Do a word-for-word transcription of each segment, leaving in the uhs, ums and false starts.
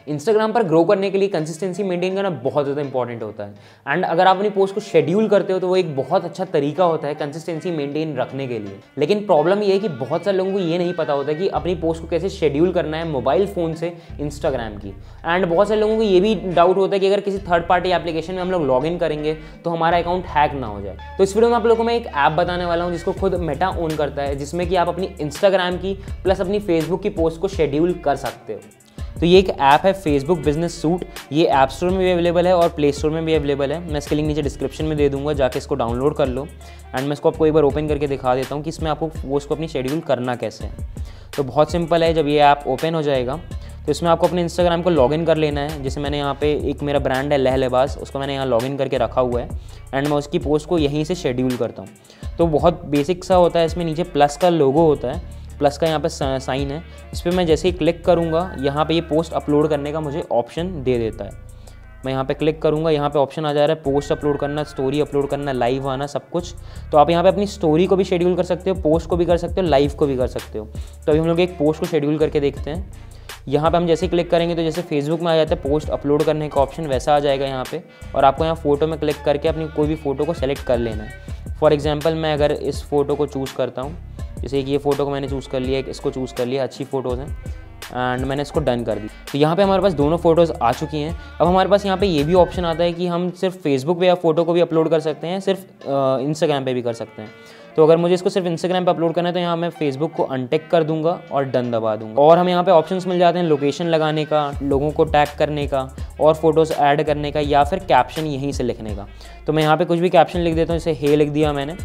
Instagram पर grow करने के लिए कंसिस्टेंसी मेंटेन करना बहुत ज़्यादा इंपॉर्टेंट होता है। एंड अगर आप अपनी पोस्ट को शेड्यूल करते हो तो वो एक बहुत अच्छा तरीका होता है कंसिस्टेंसी मेंटेन रखने के लिए। लेकिन प्रॉब्लम ये है कि बहुत सारे लोगों को ये नहीं पता होता कि अपनी पोस्ट को कैसे शेड्यूल करना है मोबाइल फ़ोन से इंस्टाग्राम की। एंड बहुत सारे लोगों को ये भी डाउट होता है कि अगर किसी थर्ड पार्टी एप्लीकेशन में हम लोग लॉग इन करेंगे तो हमारा अकाउंट हैक ना हो जाए। तो इस वीडियो में आप लोगों को मैं एक ऐप बताने वाला हूँ जिसको खुद मेटा ओन करता है, जिसमें कि आप अपनी इंस्टाग्राम की प्लस अपनी फेसबुक की पोस्ट को शेड्यूल कर सकते हो। तो ये एक ऐप है फेसबुक बिजनेस सूट। ये ऐप स्टोर में भी अवेलेबल है और प्ले स्टोर में भी अवेलेबल है। मैं इसके लिंक नीचे डिस्क्रिप्शन में दे दूंगा, जाके इसको डाउनलोड कर लो। एंड मैं इसको आपको एक बार ओपन करके दिखा देता हूँ कि इसमें आपको पोस्ट को अपनी शेड्यूल करना कैसे है। तो बहुत सिंपल है। जब ये ऐप ओपन हो जाएगा तो इसमें आपको अपने इंस्टाग्राम को लॉगिन कर लेना है। जैसे मैंने यहाँ पे एक मेरा ब्रांड है लह लिबास, उसको मैंने यहाँ लॉगिन करके रखा हुआ है। एंड मैं उसकी पोस्ट को यहीं से शेड्यूल करता हूँ। तो बहुत बेसिक सा होता है। इसमें नीचे प्लस का लोगो होता है, प्लस का यहाँ पे साइन है। इस पर मैं जैसे ही क्लिक करूँगा यहाँ पे ये पोस्ट अपलोड करने का मुझे ऑप्शन दे देता है। मैं यहाँ पे क्लिक करूँगा, यहाँ पे ऑप्शन आ जा रहा है पोस्ट अपलोड करना, स्टोरी अपलोड करना, लाइव आना, सब कुछ। तो आप यहाँ पे अपनी स्टोरी को भी शेड्यूल कर सकते हो, पोस्ट को भी कर सकते हो, लाइव को भी कर सकते हो। तो अभी हम लोग एक पोस्ट को शेड्यूल करके देखते हैं। यहाँ पे हम जैसे क्लिक करेंगे तो जैसे फेसबुक में आ जाता है पोस्ट अपलोड करने का ऑप्शन, वैसा आ जाएगा यहाँ पे। और आपको यहाँ फ़ोटो में क्लिक करके अपनी कोई भी फ़ोटो को सेलेक्ट कर लेना है। फॉर एग्जांपल मैं अगर इस फ़ोटो को चूज़ करता हूँ, जैसे कि ये फ़ोटो को मैंने चूज़ कर लिया, इसको चूज़ कर लिया, अच्छी फ़ोटोज़ हैं एंड मैंने इसको डन कर दी। तो यहाँ पे हमारे पास दोनों फ़ोटोज़ आ चुकी हैं। अब हमारे पास यहाँ पे ये भी ऑप्शन आता है कि हम सिर्फ फेसबुक पे या फ़ोटो को भी अपलोड कर सकते हैं, सिर्फ इंस्टाग्राम पे भी कर सकते हैं। तो अगर मुझे इसको सिर्फ इंस्टाग्राम पे अपलोड करना है तो यहाँ मैं फेसबुक को अनटिक कर दूंगा और डन दबा दूंगा। और हमें यहाँ पे ऑप्शंस मिल जाते हैं लोकेशन लगाने का, लोगों को टैग करने का और फोटोज़ ऐड करने का, या फिर कैप्शन यहीं से लिखने का। तो मैं यहाँ पे कुछ भी कैप्शन लिख देता हूँ, जैसे हे लिख दिया मैंने।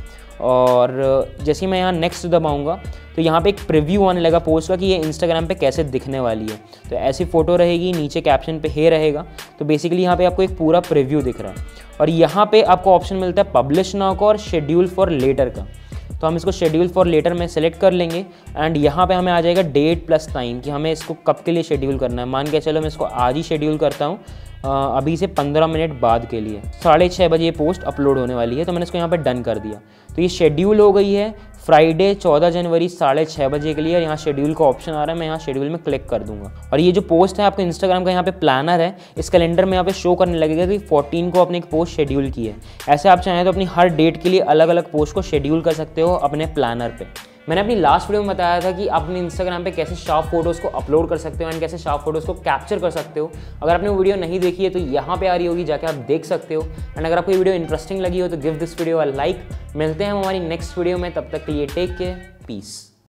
और जैसे ही मैं यहाँ नेक्स्ट दबाऊंगा तो यहाँ पे एक प्रीव्यू आने लगा पोस्ट का कि ये इंस्टाग्राम पे कैसे दिखने वाली है। तो ऐसी फ़ोटो रहेगी, नीचे कैप्शन पे हे रहेगा। तो बेसिकली यहाँ पे आपको एक पूरा प्रीव्यू दिख रहा है। और यहाँ पे आपको ऑप्शन मिलता है पब्लिश नाउ का और शेड्यूल फॉर लेटर का। तो हम इसको शेड्यूल फॉर लेटर में सेलेक्ट कर लेंगे। एंड यहाँ पे हमें आ जाएगा डेट प्लस टाइम कि हमें इसको कब के लिए शेड्यूल करना है। मान के चलो मैं इसको आज ही शेड्यूल करता हूँ, अभी से पंद्रह मिनट बाद के लिए। साढ़े छः बजे ये पोस्ट अपलोड होने वाली है। तो मैंने इसको यहाँ पे डन कर दिया। तो ये शेड्यूल हो गई है फ्राइडे चौदह जनवरी साढ़े छः बजे के लिए। और यहाँ शेड्यूल का ऑप्शन आ रहा है, मैं यहाँ शेड्यूल में क्लिक कर दूंगा। और ये जो पोस्ट है आपको इंस्टाग्राम का यहाँ पे प्लानर है, इस कैलेंडर में यहाँ पे शो करने लगेगा कि चौदह को अपने एक पोस्ट शेड्यूल की है। ऐसे आप चाहें तो अपनी हर डेट के लिए अलग अलग पोस्ट को शेड्यूल कर सकते हो अपने प्लानर पे। मैंने अपनी लास्ट वीडियो में बताया था कि आप अपने इंस्टाग्राम पे कैसे शार्प फोटोज़ को अपलोड कर सकते हो एंड कैसे शार्प फोटोज़ को कैप्चर कर सकते हो। अगर आपने वो वीडियो नहीं देखी है तो यहाँ पे आ रही होगी, जाके आप देख सकते हो। एंड अगर आपको ये वीडियो इंटरेस्टिंग लगी हो तो give this video a like. मिलते हैं हम हमारी नेक्स्ट वीडियो में, तब तक के लिए टेक केयर, पीस।